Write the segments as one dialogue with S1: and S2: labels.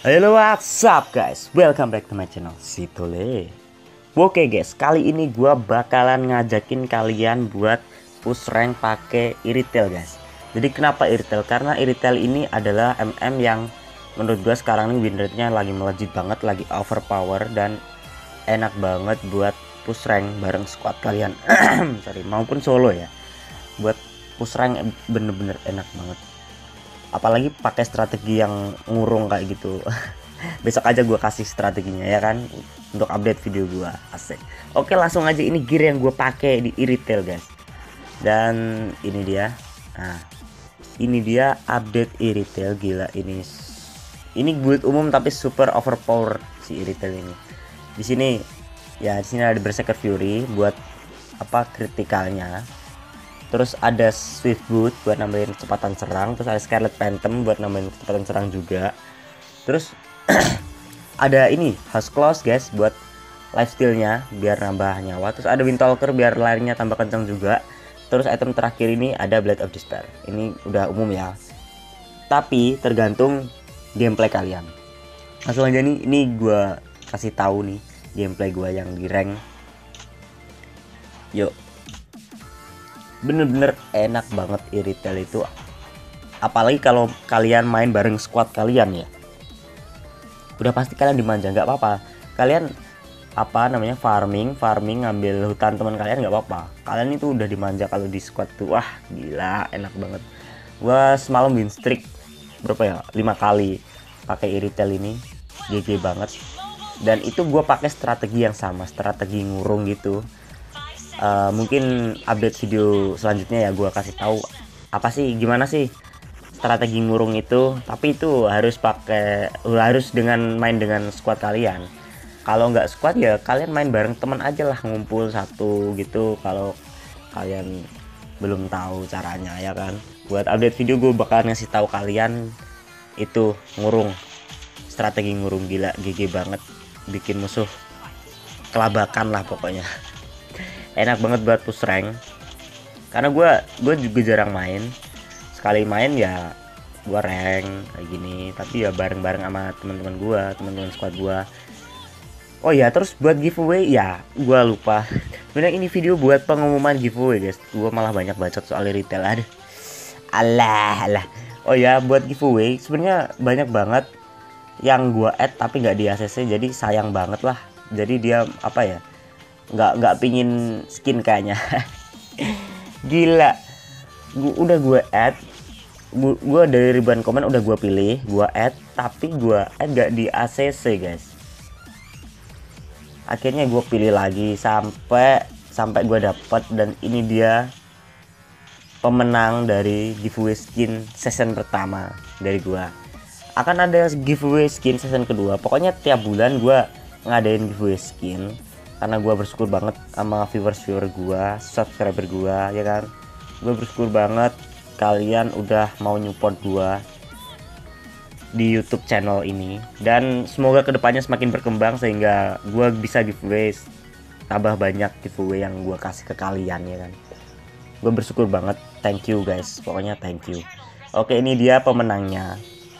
S1: Halo, what's up guys? Welcome back to my channel Sitole. Oke guys, kali ini gua bakalan ngajakin kalian buat push rank pakai Iritel guys. Jadi kenapa Iritel? Karena Iritel ini adalah MM yang menurut gua sekarang ini win rate-nya lagi melejit banget, lagi overpower dan enak banget buat push rank bareng squad kalian. Sorry, maupun solo ya. Buat push rank bener-bener enak banget. Apalagi pakai strategi yang ngurung kayak gitu. Besok aja gue kasih strateginya ya kan, untuk update video gue. Asik. Oke, langsung aja, ini gear yang gue pakai di Iritel guys. Dan ini dia. Nah, ini dia update Iritel. Gila, ini build umum tapi super overpower si Iritel ini. Di sini ya, di sini ada Berserker Fury buat apa kritikalnya. Terus ada Swift Boot buat nambahin kecepatan serang. Terus ada Scarlet Phantom buat nambahin kecepatan serang juga. Terus ada ini House Claws guys buat lifesteal-nya biar nambah nyawa. Terus ada Windtalker biar larinya tambah kencang juga. Terus item terakhir ini ada Blade of Despair. Ini udah umum ya, tapi tergantung gameplay kalian. Langsung aja nih, ini gua kasih tahu nih gameplay gua yang di rank. Yuk. Bener-bener enak banget Iritel itu, apalagi kalau kalian main bareng squad kalian ya. Udah pasti kalian dimanja, nggak apa-apa. Kalian apa namanya farming ngambil hutan teman kalian nggak apa-apa. Kalian itu udah dimanja kalau di squad tuh. Wah gila, enak banget. Gua semalam win streak berapa ya, 5 kali pakai Iritel ini. GG banget. Dan itu gua pakai strategi yang sama, strategi ngurung gitu. Mungkin update video selanjutnya ya gue kasih tahu apa sih, gimana sih strategi ngurung itu. Tapi itu harus main dengan squad kalian. Kalau nggak squad ya kalian main bareng teman aja lah, ngumpul satu gitu. Kalau kalian belum tahu caranya ya kan, buat update video gue bakal ngasih tahu kalian itu ngurung, strategi ngurung. Gila, GG banget, bikin musuh kelabakan lah pokoknya. Enak banget buat push rank, karena gue juga jarang main. Sekali main ya gue rank kayak gini, tapi ya bareng-bareng sama teman-teman squad gue. Oh ya, terus buat giveaway ya gue lupa. Sebenarnya ini video buat pengumuman giveaway guys, gue malah banyak bacot soal Iritel. Aduh, alah. Oh ya, buat giveaway sebenarnya banyak banget yang gue add tapi nggak di ACC, jadi sayang banget lah. Jadi dia apa ya, nggak pingin skin kayaknya. Gila, udah gue add, gue dari ribuan komen udah gue pilih, gue add, tapi gue add gak di ACC guys. Akhirnya gue pilih lagi sampai gue dapet. Dan ini dia pemenang dari giveaway skin season pertama dari gue. Akan ada giveaway skin season kedua. Pokoknya tiap bulan gue ngadain giveaway skin, karena gue bersyukur banget sama viewer gue, subscriber gue ya kan. Gue bersyukur banget kalian udah mau support gue di YouTube channel ini, dan semoga kedepannya semakin berkembang sehingga gue bisa giveaway tambah banyak, giveaway yang gue kasih ke kalian ya kan. Gue bersyukur banget, thank you guys, pokoknya thank you. Oke, ini dia pemenangnya.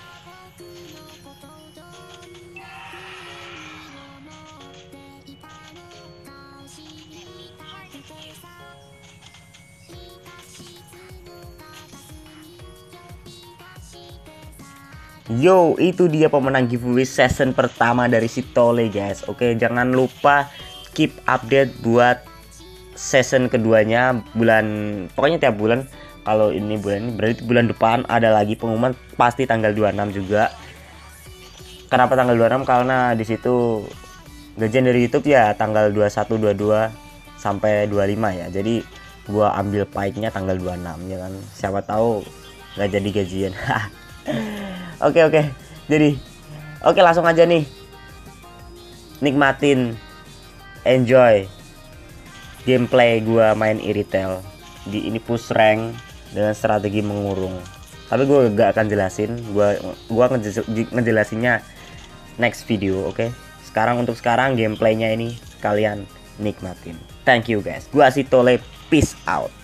S1: Yo, itu dia pemenang giveaway season pertama dari Sitole guys. Oke, jangan lupa keep update buat season keduanya pokoknya tiap bulan. Kalau ini bulan ini berarti bulan depan ada lagi pengumuman, pasti tanggal 26 juga. Kenapa tanggal 26? Karena di situ gajian dari YouTube ya tanggal 21, 22 sampai 25 ya. Jadi gua ambil pahitnya tanggal 26 ya kan. Siapa tahu nggak jadi gajian. Oke. Jadi oke, langsung aja nih. Nikmatin, enjoy gameplay gua main Iritel di ini push rank dengan strategi mengurung. Tapi gue gak akan jelasin, gua ngejelasinnya next video, oke? Untuk sekarang gameplaynya ini kalian nikmatin. Thank you guys. Gua Sitole, peace out.